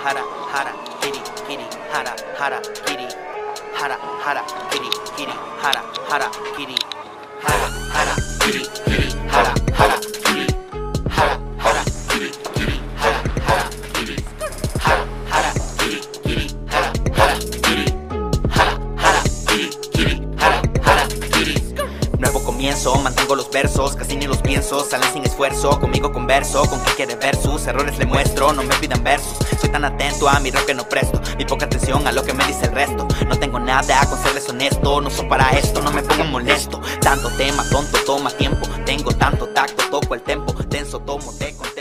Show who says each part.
Speaker 1: hara, hara, kitty, kitty, hara, hara, kitty, hara, hara, kitty, kitty, hara, hara, kitty, hara, hara, kitty, kitty, hara, hara, kitty, hara, hara, kitty, kitty, hara, hara, kitty, hara, hara, kitty, kitty, hara, hara, kitty, hara, hara, kitty, kitty, hara, hara, kitty. Nuevo comienzo, mantengo los versos, casi ni los pienso, salen sin esfuerzo, conmigo converso, con quien quiere versus, errores le muestro, no me pidan versos, soy tan atento a mi rap que no presto, mi poca atención a lo que me dice el resto, no tengo nada con serles honesto, no soy para esto, no me pongan molesto, tanto tema, tonto, toma tiempo, tengo tanto tacto, toco el tempo, denso, tomo, te